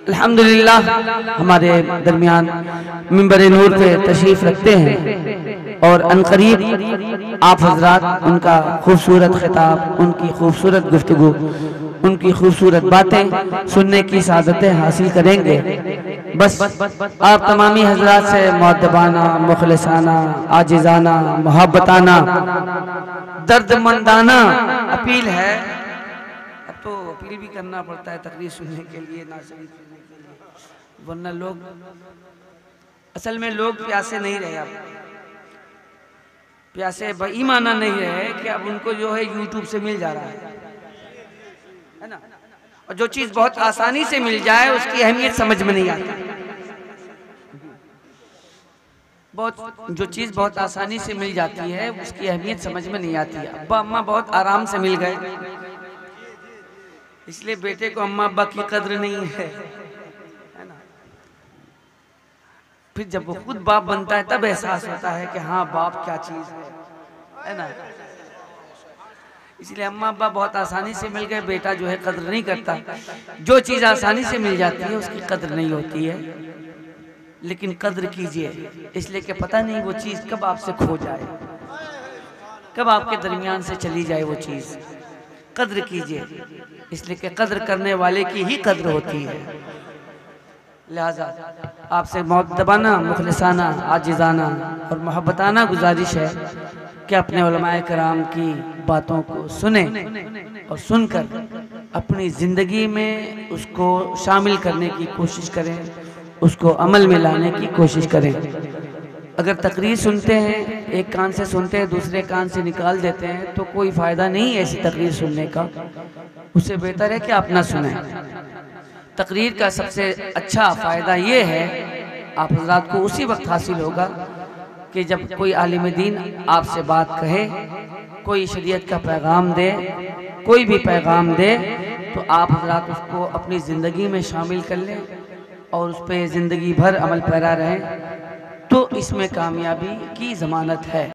अल्हम्दुलिल्लाह हमारे दरमियान मिंबर नूर पे तशरीफ़ रखते हैं और अनकरीब आप हजरात उनका खूबसूरत खिताब, उनकी खूबसूरत गुफ्तगू, उनकी खूबसूरत बातें सुनने की सादतें हासिल करेंगे। बस आप तमामी हजरात से मुअद्दबाना, मुखलिसाना, आजिज़ाना, मोहब्बताना, दर्दमंदाना अपील है। अब तो अपील भी करना पड़ता है तकरीर सुनने के लिए, ना सुनने के लिए, वरना लोग असल में लोग प्यासे नहीं रहे। अब प्यासे बेईमाना नहीं रहे कि अब उनको जो है यूट्यूब से मिल जा रहा है ना, और जो चीज़ बहुत आसानी से मिल जाए उसकी अहमियत समझ में नहीं आती। जो चीज़ बहुत आसानी से मिल जाती है उसकी अहमियत समझ में नहीं आती। अब्बा अम्मा बहुत आराम से मिल गए, इसलिए बेटे को अम्मा अब्बा की कद्र नहीं है ना। फिर जब वो खुद बाप बनता है तब एहसास होता है कि हाँ बाप क्या चीज़ है ना। इसलिए अम्मा अब्बा बहुत आसानी से मिल गए, बेटा जो है कद्र नहीं करता। जो चीज़ आसानी से मिल जाती है उसकी कद्र नहीं होती है, लेकिन कद्र कीजिए, इसलिए कि पता नहीं वो चीज़ कब आपसे खो जाए, कब आपके दरमियान से चली जाए वो चीज़। कद्र कीजिए, इसलिए कि कद्र करने वाले की ही कद्र होती है। लिहाजा आपसे मुअद्दबाना, मुखलिसाना, आजिज़ाना और मोहब्बताना गुजारिश है कि अपने उलमाए कराम की बातों को सुने और सुनकर अपनी ज़िंदगी में उसको शामिल करने की कोशिश करें, उसको अमल में लाने की कोशिश करें। अगर तकरीर सुनते हैं, एक कान से सुनते हैं दूसरे कान से निकाल देते हैं, तो कोई फ़ायदा नहीं है ऐसी तकरीर सुनने का। उससे बेहतर है कि आप ना सुनें। तकरीर का सबसे अच्छा फ़ायदा ये है, आप हज़रात को उसी वक्त हासिल होगा कि जब कोई आलिम दीन आपसे बात कहे, कोई शरीयत का पैगाम दे, कोई भी पैगाम दे, तो आप हज़रात उसको अपनी ज़िंदगी में शामिल कर लें और उस पर ज़िंदगी भर अमल पैरा रहें, तो इसमें कामयाबी की ज़मानत है।